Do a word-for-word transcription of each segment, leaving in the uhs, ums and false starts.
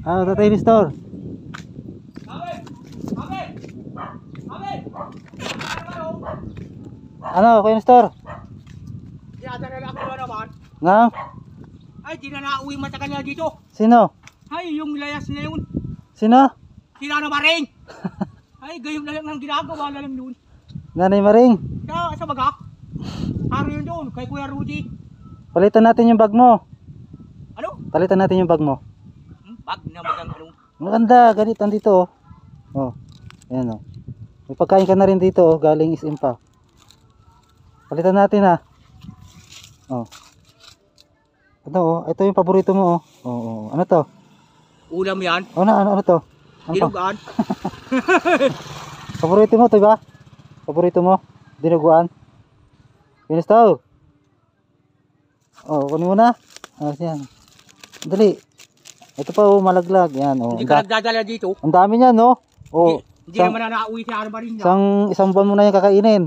Ah, Tatay Nestor. Ano, Kuya Nestor? Dinadala na ako na naman. Nga? Ay, di na nauwi matagal na dito. Sino? Ay, yung layas na yun. Sino? Sila na maring. Ay, gayong na lang ng ginagawa na lang yun. Nanay Maring. Kaya sa bagak. Haro yun doon, kay Kuya Rudy. Palitan natin yung bag mo. Ano? Palitan natin yung bag mo. Hmm, bag na magang ano. Maganda, ganit dito oh. Oh, ayan oh. May pagkain ka na rin dito oh, galing isim pa. Palitan natin ha. Oh. Ito oh, ito yung paborito mo oh. Oh, oh. Ano to? Ulam yan. Ano, ano, ano to? Ano to? Dinugaan. Paborito mo to ba? Paborito mo? Dinuguan? Finish to. Oh, kunin mo na. Ah, yan. Dali. Ito pa oh, malaglag. Yan oh. Hindi ka nagdadala dito. Ang dami niyan no. Oh. Hindi, hindi naman na nauwi si Arba rin. Isang, isang buwan mo na yung kakainin.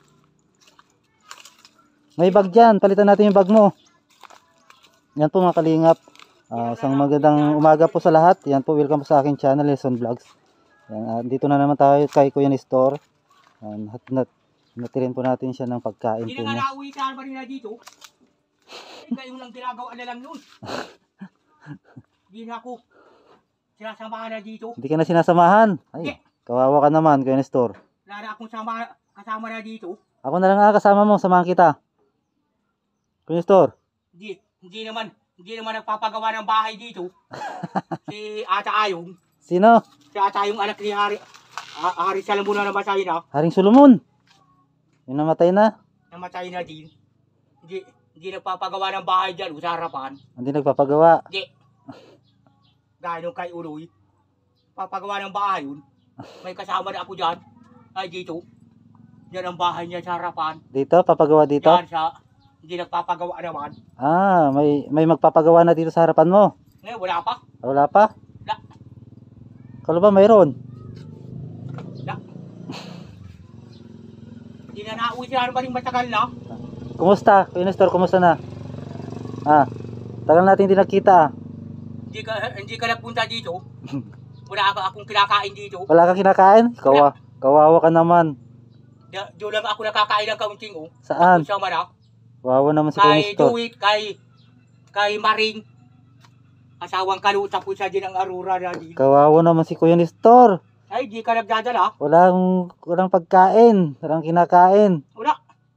May bag dyan. Palitan natin yung bag mo. Yan po mga kalingap. Uh, isang magandang umaga po sa lahat. Yan po, welcome po sa aking channel, Lesson Vlogs. Yan, uh, dito na naman tayo kay Kuya Nestor. Yan, hat, nat, natirin po natin siya ng pagkain hindi po na niya. nga nauwi si Arba rin na dito. Eh, gayong lang ginagawa na lang yun. Hindi na ako sinasamahan na dito. Hindi ka na sinasamahan. Ay, Hindi. Kawawa ka naman, Kuya Nestor. Wala na akong sama, kasama na dito. Ako na lang ah, kasama mo, samahan kita. Kuya Nestor. Hindi, hindi naman, hindi naman nagpapagawa ng bahay dito. Si Ata Ayong. Sino? Si Ata Ayong anak ni Hari, ah, Hari Salamuna na namatay na. Haring Solomon. Yung namatay na. Namatay na din. Hindi, hindi nagpapagawa ng bahay dyan, sa harapan. Hindi nagpapagawa. Hindi. Dahil nung kay Uloy, papagawa ng bahay yun. May kasama na ako dyan. Ay dito. Yan ang bahay niya sa harapan. Dito? Papagawa dito? Yan sa, hindi nagpapagawa naman. Ah, may may magpapagawa na dito sa harapan mo. Ngayon, wala pa. Wala pa? Wala. Kalo ba mayroon? Wala. Hindi na nauwi si Arba rin matagal na. Kumusta? Kuya Nestor, kumusta na? Ah, tagal natin hindi nakita ah. Hindi ka, hindi ka nagpunta dito. Wala ka akong kinakain dito. Wala kang kinakain? Kawa, kawawa ka naman. Doon lang ako nakakain ng kaunting oh. Saan? Ako sa Manak. Kawawa naman si Kuya Kay Nestor. Duwit, kay, kay Maring. Asawang kaluta po siya din ang Arura na din. Kawawa naman si Kuya Nestor. Ay, di ka nagdadala. Walang, walang pagkain. Walang kinakain. Wala.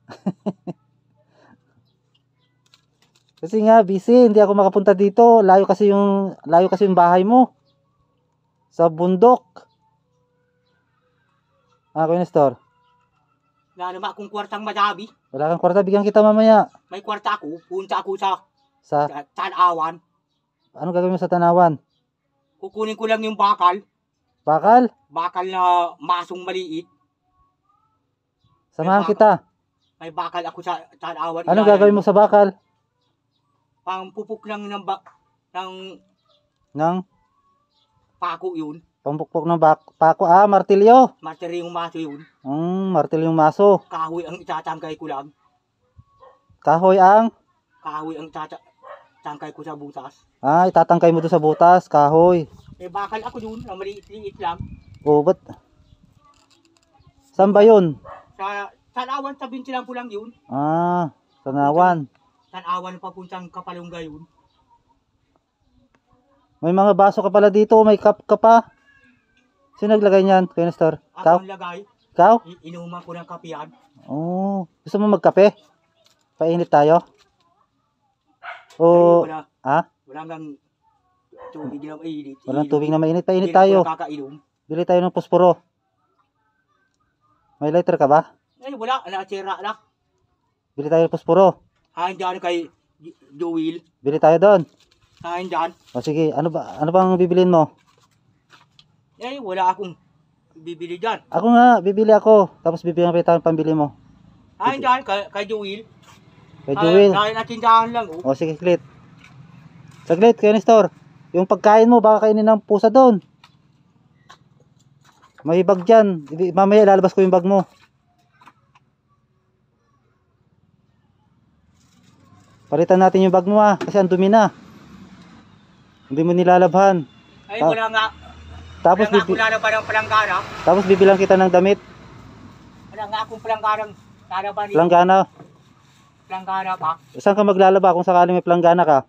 Kasi nga, busy. Hindi ako makapunta dito. Layo kasi yung, layo kasi yung bahay mo. Sa bundok. Ah, Kuya Nestor. Wala naman akong kwartang madami. Wala kang kwarta. Bigyan kita mamaya. May kwarta ako. Punta ako sa, Sa, sa Tanawan. ano gagawin mo sa Tanawan? Kukunin ko lang yung bakal. Bakal? Bakal na masong maliit. Samahan May kita. May bakal ako sa Tanawan. Ano gagawin mo sa bakal? Pangpupuk lang ng, ba ng Nang pako yun. pampukpok ng bak pako. Ah, martilyo. Materi yung maso yun. Hmm, martilyong maso. Kahoy ang itatangkay ko lang. Kahoy ang? Kahoy ang itatangkay ko sa butas. Ah, itatangkay mo doon sa butas. Kahoy. May bakal ako dun na maliit-liit lang. Oh, ba't? Saan ba yun? Sa Tanawan, sa binti lang po lang yun. Ah, Tanawan. Tanawan papuntang Kapalungga yun. May mga baso ka pala dito. May cup ka pa. Sino naglagay niyan, Kuya Nestor? Ako Ikaw? ang lagay. Ikaw? I- Inuman ko ng kape yan. Oh, gusto mo magkape? Painit tayo? Ay, O, wala, ha? wala hanggang tubig na mainit. Walang tubig na mainit. Painit Hindi na tayo. ako nakakainom. Bili tayo ng posporo. May lighter ka ba? Ay, wala. Nakatira na. Bili tayo ng posporo. Hain dyan kay Joel. Bili tayo doon. Hain dyan. O sige, ano ba ano bang bibilin mo? Ay, wala akong bibili dyan. Ako nga, bibili ako. Tapos bibigyan pa tayo ng pambili mo. Hain dyan kay, kay Joel. Kay Joel. Hain na tindahan lang. Oh. O sige, saglit. Saglit, Kuya Nestor. Yung pagkain mo, baka kainin ng pusa doon. May bag dyan. Mamaya ilalabas ko yung bag mo. Palitan natin yung bag mo ah, kasi ang dumi na. Hindi mo nilalabhan. Ay, Ta- wala nga. Tapos, Wala nga bibi- akong lalaban ng palanggana. tapos bibilang kita ng damit. Wala nga akong palangganang lalaban dito. Planggana. Palanggana pa. Saan ka maglalaba kung sakaling may planggana ka?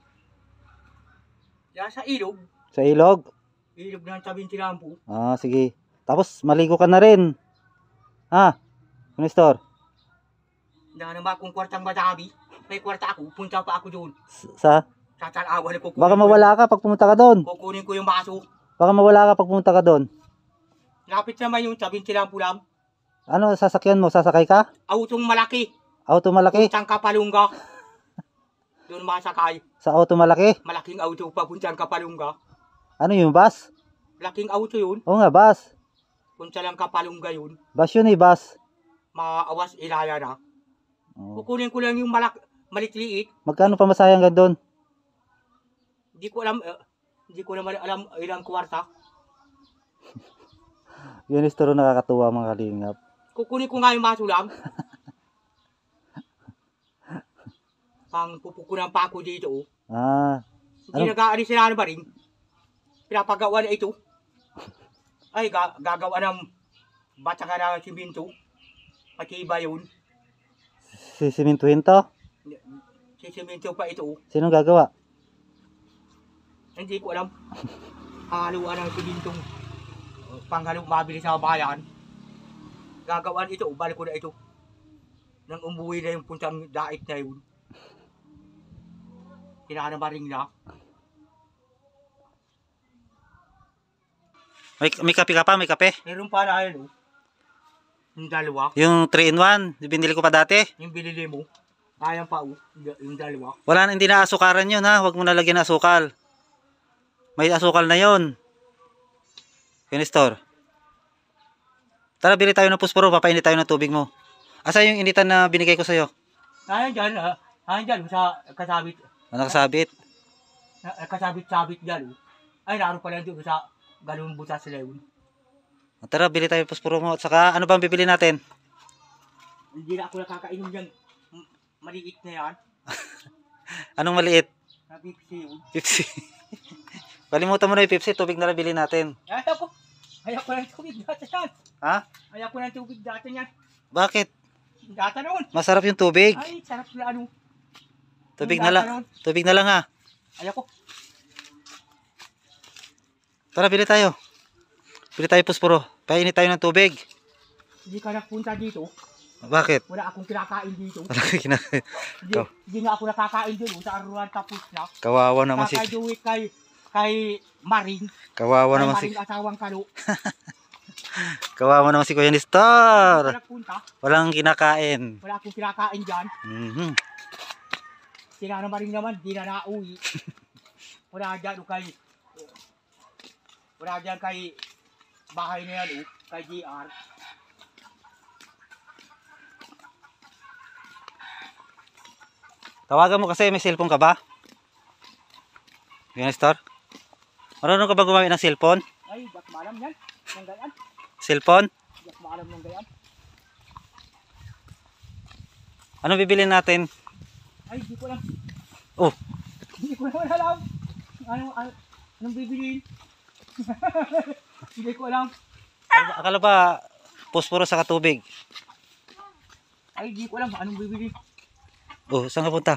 Yan sa ilog. Sa ilog? Ilog ng tabing tilampo. Ah, sige. Tapos maligo ka na rin. Ha? Nestor? Na naman akong kwartang madabi. May kwarta ako. Punta pa ako doon. S- Sa? Sa talawan ko. Baka mawala ka pag pumunta ka doon. Kukunin ko yung baso. Baka mawala ka pag pumunta ka doon. Lapit naman yung tabing tilampo lang. Ano sasakyan mo? Sasakay ka? Autong malaki. Auto malaki? Puntang Kapalungga. Doon masakay. Sa auto malaki? Malaking auto papuntang Kapalungga. Ano yung bus? Malaking auto yun. Oo nga, bus. Punta lang Kapalungga yun. Bus yun eh, bus. Maawas ilaya na. Oh. Kukunin ko lang yung malak malitliit. Magkano pa masayang ka doon? Hindi ko alam, eh, hindi ko naman alam ilang kwarta. Yun is turo nakakatuwa mga kalingap. Kukunin ko nga yung maso lang. Pang pupukunan pa ako dito. Oh. Ah, Hindi Ano? nag-aalis sila na ba rin? Pinapagawa na ito. Ay, ga gagawa ng bataka na siminto. Patiba yun. sisimintuhin to? Sisiminto pa ito. Oh. Sinong gagawa? Hindi ko alam. Haluan ng simintong uh, panghalo mabili sa bayan. Gagawin ito, balik ko na ito. Nang umuwi na yung puntang dait na yun. Kinanamaring na. May, may kape ka pa? May kape? Meron pa na yun, oh. Yung dalawa. Yung three in one, binili ko pa dati. Yung binili mo. Kayang pa, oh. Yung yung dalawa. Wala na, hindi na asukaran yun ha. Huwag mo nalagyan ng asukal. May asukal na yun. Yun, store. Tara, bili tayo ng pusporo. Papainit tayo ng tubig mo. Asa yung initan na binigay ko sa'yo? Ayan dyan, ah. Ayan dyan, sa kasabit. Ano nakasabit? Na- Kasabit-sabit dyan, oh. Ay, naroon pa lang doon sa ganun butas sila yun. Tara, bili tayo ng pusporo mo. At saka, ano bang bibili natin? Hindi na ako nakakainom dyan. M- Maliit na yan. Anong maliit? Nabipsi yun. Pepsi. Kalimutan mo na yung Pepsi. Tubig na lang bili natin. Ayaw ko. Ayaw ko ng tubig dati yan. Ha? Ayaw ko ng tubig dati yan. Bakit? Dati noon. Masarap yung tubig. Ay, sarap na ano. Tubig Yung na dati lang. noon. Tubig na lang ha. Ayaw ko. Tara, bili tayo. Bili tayo pusporo. Painit tayo ng tubig. Hindi ka nagpunta dito. Bakit? Wala akong kinakain dito. Talaga kinakain. Hindi, Ikaw. hindi nga ako nakakain dito. Sa aruan tapos na. Kawawa naman si Kakaduwi kay, kay Maring. Kawawa Kay naman si Maring asawang kalo. Kawawa naman si Kuya Wala Nestor. nagpunta. Walang kinakain. Wala akong kinakain dyan. Mhm. Sila na Maring naman. Di na nauwi. Wala dyan o kay... Wala dyan kay... Bahay na yan o. Kay G R. Tawagan mo kasi may cellphone ka ba? Kuya Nestor? Marunong ka ba gumamit ng cellphone? Ay, dak maalam yan. Ng gayan. Cellphone? Dak maalam ng gayan. Ano bibili natin? Ay, di ko lang. Oh, Hindi ko naman alam. Ano, ano, anong bibiliin? Hindi ko alam. akala ba posporo sa katubig? Ay, di ko alam. Anong bibiliin? Oh, saan ka punta?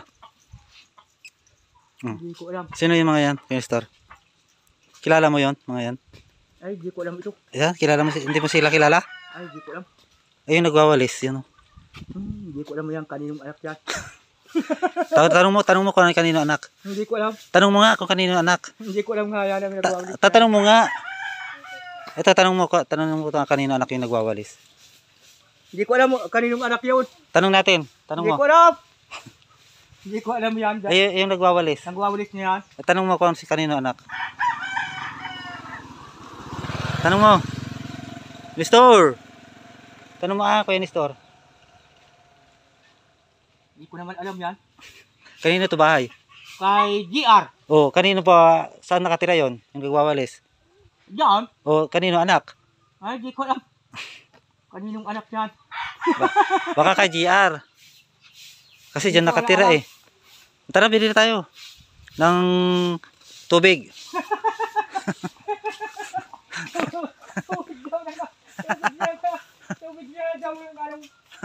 Hmm. Hindi ko alam. Sino yung mga yan, Kuya Nestor? Kilala mo yon, mga yan? Ay, di ko alam ito. Yan, kilala mo, si- hindi mo sila kilala? Ay, di ko alam. Ayun, nagwawalis, yun. Oh. Hmm, hindi ko alam yan. Kaninong anak yan. Ta- Tanong mo, tanong mo kung kanino anak. Hindi ko alam. Tanong mo nga kung kanino anak. Hindi ko alam nga yan ang Ta- nagwawalis. tatanong mo nga. Ito, tanong mo, ko- tanong mo kung kanino anak yung nagwawalis. Hindi ko alam kaninong anak yun. Tanong natin, tanong Hindi mo. ko alam. Hindi ko alam yan. Ay, yung nagwawalis. Nagwawalis niya yan. Tanong mo kung si kanino anak. Tanong mo. Nestor. Tanong mo ah, Kuya Nestor. Hindi ko naman alam yan. Kanino to bahay? Kay G R. O, kanino pa, saan nakatira yon yung nagwawalis? Yan. O, kanino anak? Ay, hindi ko alam. Kaninong anak yan. Baka kay G R. Kasi dyan nakatira eh. Tara, bili na tayo ng tubig. Tubig daw na daw. Tubig na daw. Tubig na daw yung anong.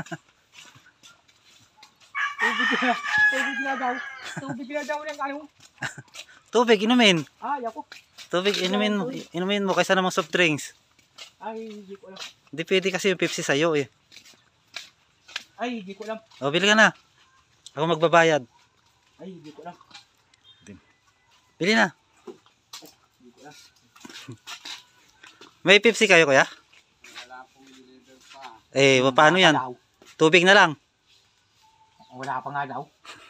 Tubig na. Tubig na daw. Tubig na daw yung anong. Tubig, inumin. Ay, ako. Tubig, inumin mo. Inumin mo kaysa namang soft drinks. Ay, hindi ko alam. Hindi pwede kasi yung Pepsi sa'yo eh. Ay, hindi ko alam. O, bili ka na. Ako magbabayad. Ay, hindi ko alam. Bili na. Hindi ko alam. May Pepsi kayo, kuya? Wala pong deliver pa. Eh, paano yan? Daw. Tubig na lang. Wala pa nga daw.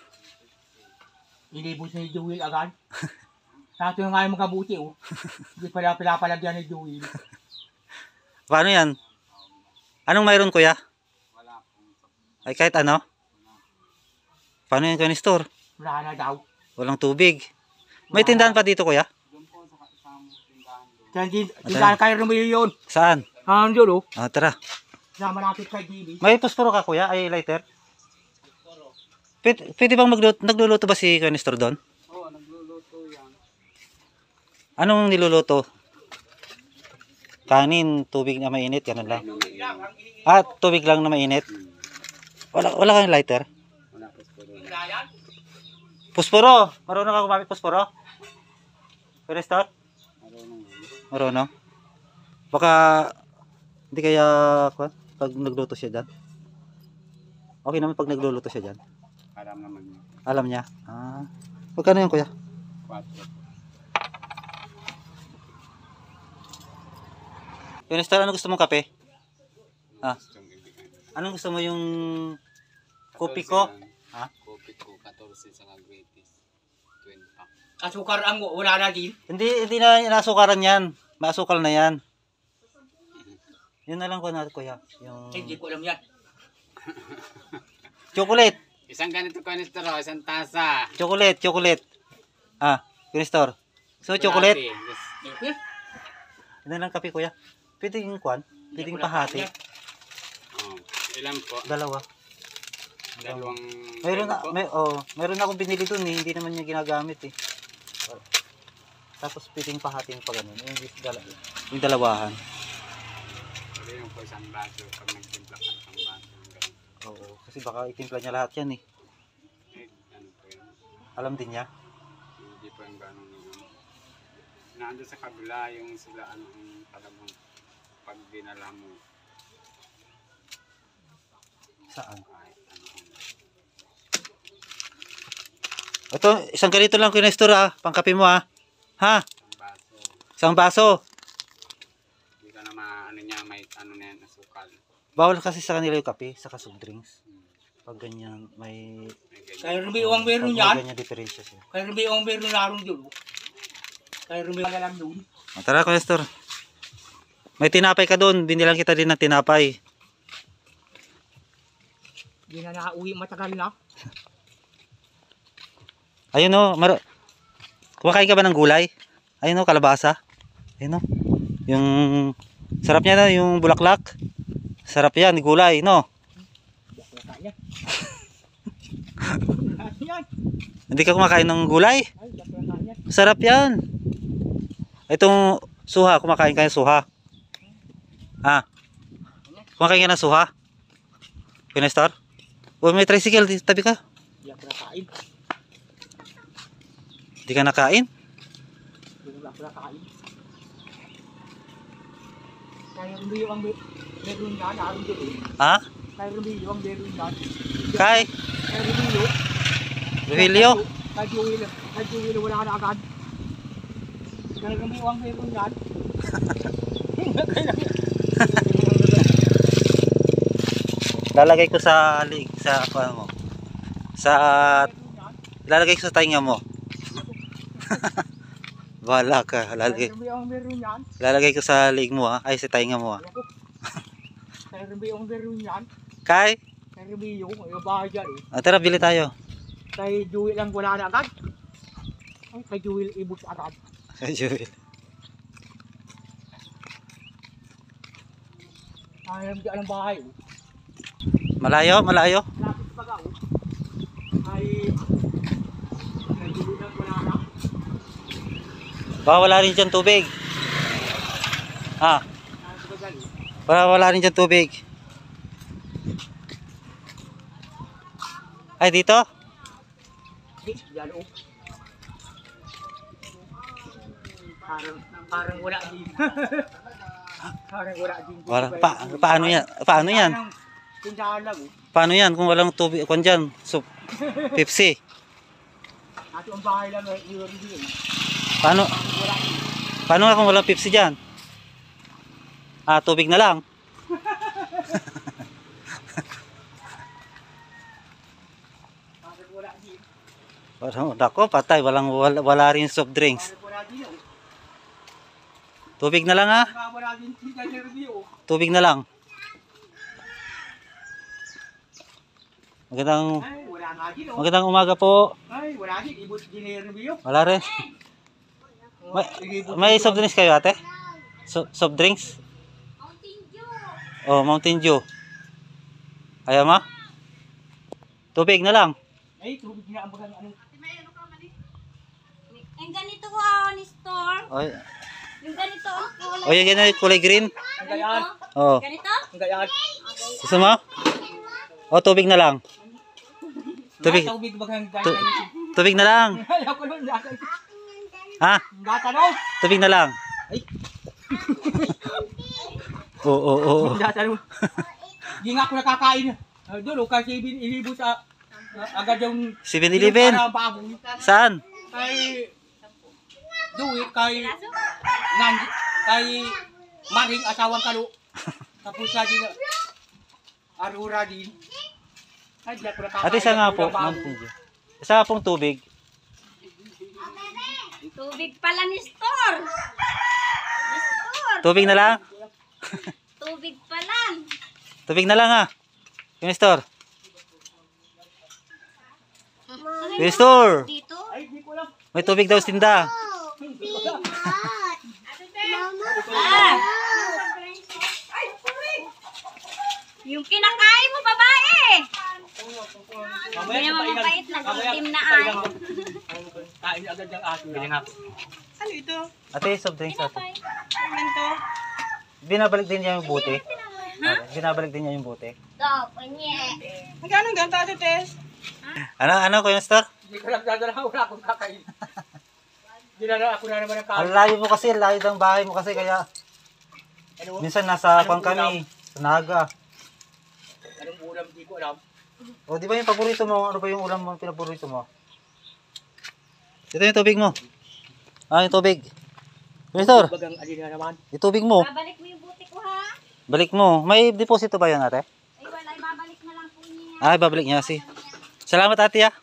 Ilibos na yung Jewel agad. Sa ito nga yung makabuti, oh. Hindi pala pinapalagyan ni Jewel. Paano yan? Anong mayroon, kuya? Wala pong. Ay, kahit ano? Paano yan, kuya, store? Wala na daw. Walang tubig. May tindahan pa dito, kuya? Doon po sa isang tindahan doon. Diyan din, tindahan kayo rumili yun. Saan? Hanggang doon, oh. Ah, tara. Na malapit kay Gili. May posporo ka, kuya? Ay, lighter? Pwede, pwede bang magluto, nagluluto ba si kuya store doon? Oo, nagluluto yan. Anong niluluto? Kanin, tubig na mainit, ganun lang. Ah, tubig lang na mainit. Wala, wala kayong lighter? Wala po po doon. Posporo! Marunong ka gumamit posporo? Kuya store? Marunong yun. Marunong? Baka, hindi kaya, kuya, pag nagluto siya dyan? Okay naman pag nagluluto siya dyan? Alam naman niya. Alam niya? Ah. Magkano yan, kuya? Quatro. Kuya store, ano gusto mong kape? Ah. Gustong ibigay. Anong gusto mo yung kopi ko? Ha? Kopi ko, fourteen sa greatest. twenty pack. Asukar ang wala na din. Hindi, hindi na nasukaran yan. Masukal na yan. Yun na lang ko na, kuya. Yung Hindi ko alam yan. chocolate. Isang ganito kanistro, isang tasa. Chocolate, chocolate. Ah, Kuya store. So, chocolate. Latte. Yes. Eh, Yun na lang kape, kuya. Pwede yung kwan. Pwede yung pahati. Oh, ilan po? Dalawa. Dalawang. Mayroon na, po? may, oh, mayroon akong binili dun eh. Hindi naman niya ginagamit eh. Tapos pwede yung pahati yung pag ano. Yung, dala, yung dalawahan. Pwede yung po isang baso pag nagtimpla ka isang baso. Ganun. Oo. Kasi baka itimpla niya lahat yan eh. Eh, ano po yun? Alam din niya. Hindi po yung gano'n yun. Naandun sa kabila yung sila anong talagang pag dinala mo Saan? kahit ano. Ito, isang ganito lang Kuya store ah. Pangkape mo ah. Ha? Isang baso. Isang baso. Hindi ka na maano niya, may ano na yan, asukal. Bawal kasi sa kanila yung kape, sa soft drinks. Hmm. Pag ganyan, may... May ganyan. Kaya rumiwang meron Pag yan. may ganyan diferensya siya. Kaya rumiwang meron larong doon. oh. Kaya rumiwang alam doon. Ah, tara Kuya store. May tinapay ka doon. Binilang kita din ng tinapay. Hindi na nakauwi matagal na. Ayun o. Mar Kumakain ka ba ng gulay? Ayun o, kalabasa. Ayun o. Yung... Sarap niya na, yung bulaklak. Sarap yan, gulay, no? Wala yan. Wala yan. Hindi ka kumakain ng gulay? Ay, wala yan. Sarap yan. Itong suha, kumakain ka ng suha. Ah. Kumakain ka ng suha? Kuya store? O may tricycle, tabi ka. Hindi ako nakain. Hindi ka nakain? Hindi ako nakain. Kaya rumiwang meron yan. Naroon doon. Ha? Kaya rumiwang meron yan. Kay? Kaya rumiwang. Rogelio? Kay Joel. Kay Joel wala ka na agad. Kaya rumiwang meron yan. Lalagay ko sa lig sa ano mo. Sa lalagay ko sa tainga mo. Bahala ka, lalagay. Kaya rumiwang meron yan. Lalagay ko sa lig mo ah, ay sa tainga mo ah. Kaya rumiwang meron yan. Kay? Kaya rumiwang. Yung bahay dyan eh. Ah, tara bili tayo. Kay Joel lang wala na agad. Ay, kay Joel ibus agad. Joel. Kaya dyan ang bahay. oh. Malayo, malayo. Lapit pa ka. oh. Ay, kay Joel lang wala na. Baka wala rin dyan tubig. Ha? Para wala rin dyan tubig. Ay, dito? Yan o. Parang, parang wala din. Parang wala din. Wala. Pa, paano yan? Paano yan? Tindahan lang o. Paano yan kung walang tubig? Kung dyan, so, Pepsi. Ato ang bahay lang ay iwan din. Paano? Wala din. Paano nga kung walang Pepsi dyan? Ah, tubig na lang. Parang wala din. Parang, dako, patay. Walang, wala, wala rin soft drinks. Parang wala din o. Tubig na lang ha? Parang wala din tindahan din o. Tubig na lang. Magandang, Ay, wala nga din o. magandang umaga po. Ay, wala din. Ibot dinero Wala rin. May, may soft drinks kayo ate? So, soft drinks? Oh, Mountain Dew. Ayaw mo? Tubig na lang. Ay, tubig na ang bagang ano. Yung ganito ko ako ni store. Oy, Yung ganito ang kulay. oh, yan yung kulay green. Ang gayaan. Oh, Ganito? Ang gayaan. gusto mo? Oh, tubig na lang. Tubig. Ay, tubig bagang Tu gayaan. tubig na lang. Ayaw ko nun. Ha? Gata no? Tubig na lang. Ay. Oo, oo, oo. Gata no? Di nga ako nakakain. Uh, doon o, kasi inibo sa uh, agad yung seven eleven. yung para baboy. Saan? Kay Duwit, kay Nandi, kay Maring asawang kalo. Tapos sa din Arura din. Ay, di ako nakakain. Ate, isa nga ng po. baboy. Mountain Dew. Isa nga pong tubig. Tubig pala ni store. Ni store. Tubig na lang. Tubig pala. Tubig na lang ha. Yung store. Yung store. Dito. Ay, di ko lang. May tubig daw sa tinda. Ah. Yung kinakain mo, babae. Hindi naman mapait, nag-itim na ay. Kain agad ng aso. Bili nga po. Ano ito? Ate, soft drinks ate. Ano to? Binabalik din niya yung bote. Ha? Binabalik din niya yung bote. Dapat niya. Magkano ganito ate Tess? Ano, ano ko yung store? Hindi ko lang dadala, wala akong kakain. Dinala ako na naman ang Ang kain. layo mo kasi, layo ng bahay mo kasi kaya Ano? minsan nasa Anong pang kami, sa Naga. Anong ulam, di ko alam. O di ba yung paborito mo? Ano ba yung ulam mo pinaborito mo? Ito yung tubig mo. Ah, yung tubig. Yung store, Bagang alin na naman. yung tubig mo. Babalik mo yung buti ko, ha? Balik mo. May deposito ba yan ate? Ay, wala. Babalik na lang po niya. Ay, babalik niya si. Salamat ate ah.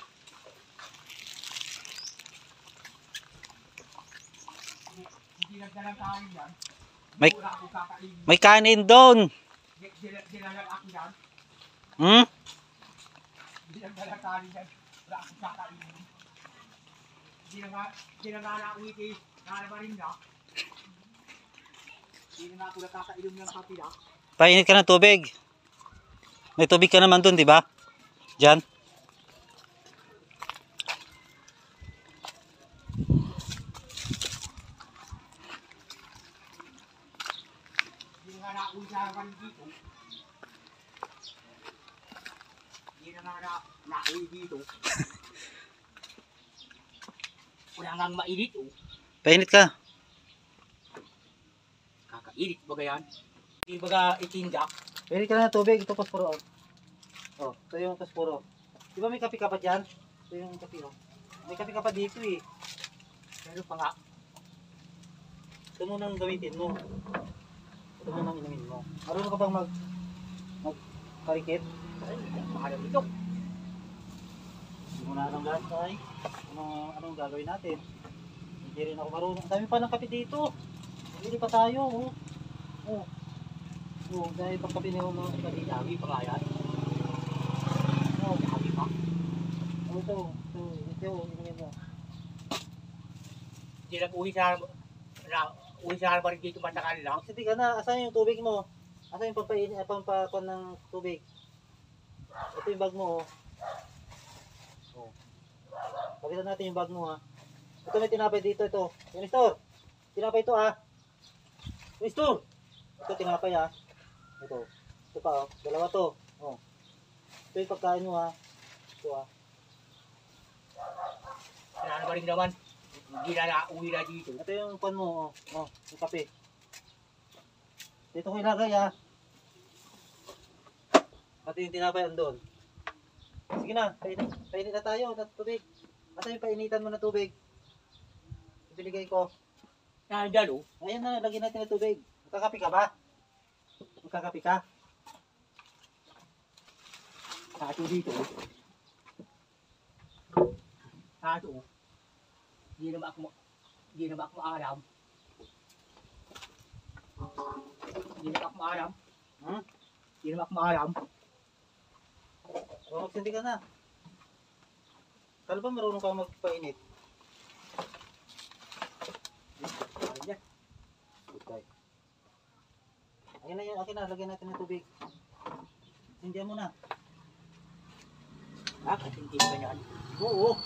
Hindi nagdalang kain yan. May, Wala akong kakain. may kanin doon. Dinalang ako yan. Hmm? Hindi nagdalang kain yan. Wala akong kakain. Hindi na nga, hindi na nga na-uwi kay nanabarin na. Hindi na nga ako nakakainom ng kape na. Painit ka ng tubig. May tubig ka naman doon, di ba? Diyan. Hindi na nga na-uwi sa nanabarin dito. Hindi na nga na- na-uwi dito. Wala nga mainit oh. Painit ka. Kakainit baga yan. Hindi baga itinda. Painit ka na ng tubig. Ito posporo. Oh, ito yung posporo. Di ba may kape ka pa dyan? Ito yung kape oh. May kape ka pa dito eh. Pero pa nga. Ito munang gamitin mo. Ito munang inumin mo. Marunong ka bang mag magkarikit? Ay, mahal ito. Hindi mo na alam lahat ay. Anong, anong gagawin natin? Hindi rin ako marunong. Ang dami pa ng kape dito. Hindi pa tayo. Oh. Oh. Oh, dahil pang kape niyo mga kape. Dami pa nga yan. Oh, Dami pa. oh, ito. Ito, ito, inumin mo. Hindi nag-uwi sa na uwi sa harapan dito matagal lang. Sige ka na, asan yung tubig mo? Asan yung pampain, eh, pampakon ng tubig? Ito yung bag mo, oh. Oh. Pakita natin yung bag mo, ha. Ito may tinapay dito, ito. Yung store, tinapay ito, ah. Mister! Ito tinapay ha. Ito. Ito pa oh. Dalawa to. Oh. Ito yung pagkain mo ha. Ito ha. Kailangan ba rin naman? Hindi na nauwi na dito. Ito yung pan mo oh. Oh. Yung kape. Dito ko ilagay ha. Pati yung tinapay andun. Sige na. Painit, painit na tayo. Na tubig. Ito yung painitan mo na tubig. Ibinigay ko. Nandiyan oh. Ayan na. Lagyan natin ng tubig. Magkakapi ka ba? Magkakapi ka? Kaso dito oh. Kaso oh. Hindi naman ako, hindi naman ako maalam. Hindi naman ako maalam. Hmm? Hindi naman ako maalam. O, magsindi ka na. Kala ba marunong ka magpainit? Ano yan? Okay. Ayan na yun. Akin na. Lagyan natin ng tubig. Sindihan mo na. Ah, kasi hindi ba yan? Oo.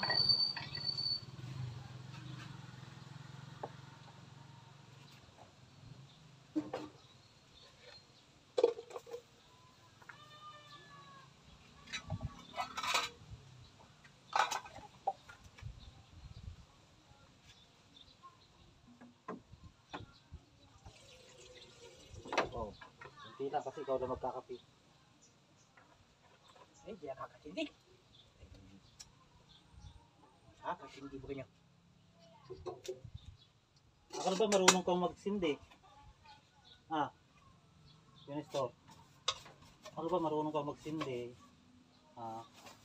Oh, hindi na kasi ikaw na magkakapi. Eh, di ako kakasindi. Ah, kasi hindi ba ganyan? Akala ba marunong kang magsindi? Ah, yun ito. Akala ba marunong kang magsindi? Ah,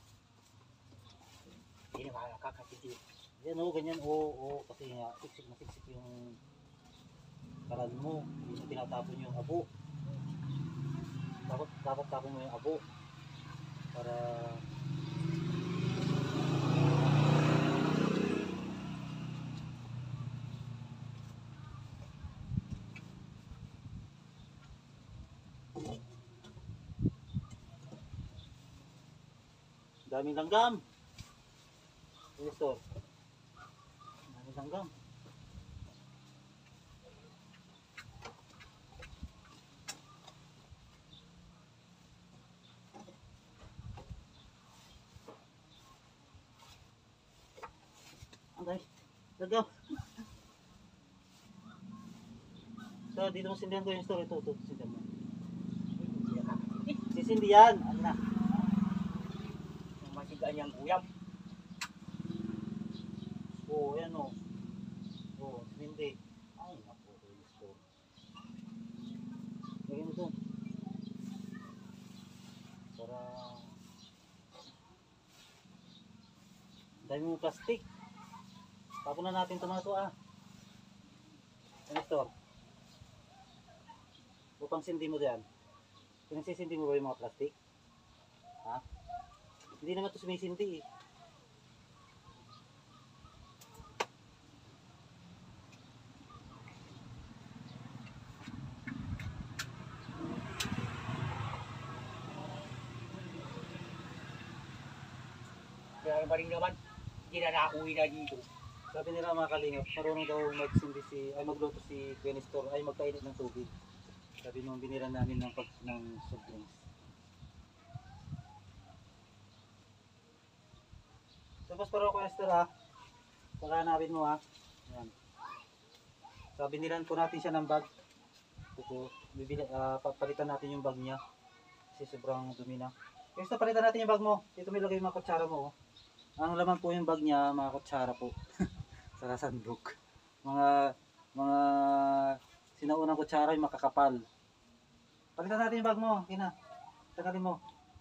Hindi naman ako kakasindi. yan o, ganyan o, o, kasi nga, siksik na siksik yung kalan mo. Hindi mo tinatapon yung abo. Dapat, dapat tapon mo yung abo. Para daming langgam. Minister. Daming langgam. Okay. Langgam. So, dito mo sindihan ko yung store. Ito, ito, sindihan mo. Hindi ako kakasindi. Sisindi yan. Ano na? Yung masigaan niyang uyam. Oo, yan o. Oo, sinindi. Ay, naku, gusto. Lagyan mo doon. Para dami mo plastic. Tapon na natin tomato ah. Ano ito? Upang sindi mo dyan. Pinagsisindi mo ba yung mga plastic? Ha? Hindi naman ito sumisindi eh. Kaya ba rin naman? Hindi na nauwi na dito. Sabi nila mga kalingap, marunong daw magsindi si, ay magluto si Benistor, ay magkainit ng tubig. Sabi nung binira namin ng, pag, ng soft drinks. Tapos pero ako Esther ha, pagkahanapin mo ha. Yan. Sabi nilan po natin siya ng bag. Ito, bibili, uh, papalitan natin yung bag niya. Kasi sobrang dumi na. Gusto palitan natin yung bag mo. Dito may lagay yung mga kutsara mo. Oh. Ang laman po yung bag niya, mga kutsara po. Sa sandok. Mga, mga sinaunang kutsara yung makakapal. Palitan natin yung bag mo. Kina, tagalin mo.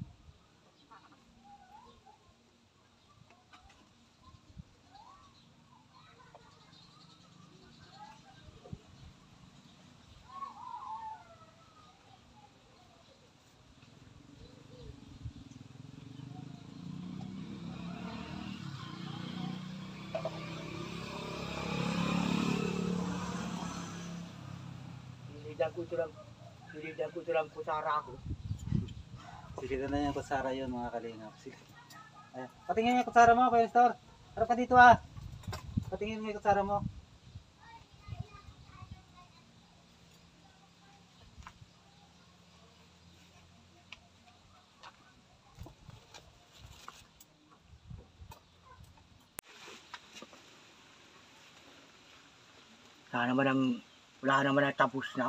Nilidan ko ito lang. Nilidan ko ito lang kusara ako. Sige na yung kutsara yun mga kalingap. Sige. Ayan. Patingin mo yung kutsara mo, Kuya Nestor. Harap ka dito ah. Patingin mo yung kutsara mo. Wala naman ang, wala naman ang tapos na.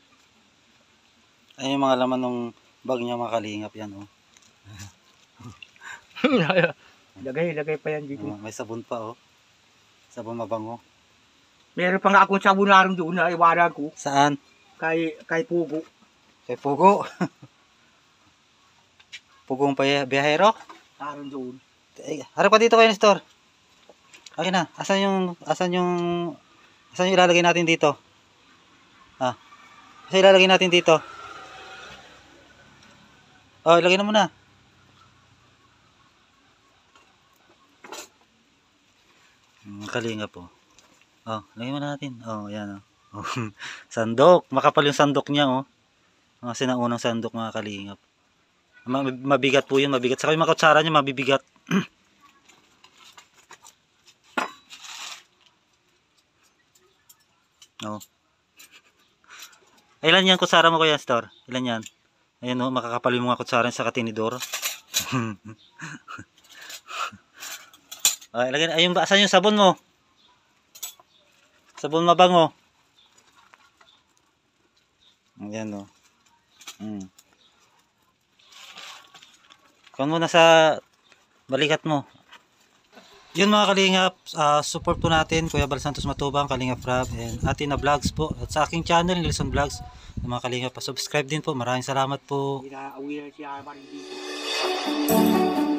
Ayun yung mga laman ng bag niya mga kalingap yan oh. lagay, lagay pa yan dito. Oh, may sabon pa oh. Sabon mabango. Meron pa nga akong sabunarong doon na iwanan ko Saan? kay, kay Pugo. Kay Pugo. Pugong pa biyahero? Naroon doon. Eh, harap ka dito kayo ni store. Okay na. Asan yung asan yung asan yung ilalagay natin dito? Ah. Asan ilalagay natin dito? Oh, ilagay na muna. Hmm, kalinga po. Oh, lagay mo na natin. Oh, yan oh. Sandok. Makapal yung sandok niya oh. Mga sinaunang sandok mga kalingap. Mabigat po yun, mabigat. Saka yung mga kutsara niya mabibigat. No. Ilan yan kutsara mo kuya store? Ilan yan? Ayun no, makakapal yung mga kutsara sa katinidor. Ay, lagyan, ayun ba, asan yung sabon mo? Sabon mabango. Ayan no. Hmm. Kung muna sa balikat mo. Yun mga kalingap, uh, support po natin Kuya Bal Santos Matubang, Kalingap Rab, and Atina Vlogs po. At sa aking channel, Nilson Vlogs, mga kalingap, pa-subscribe din po. Maraming salamat po. Inaawi na siya maring dito.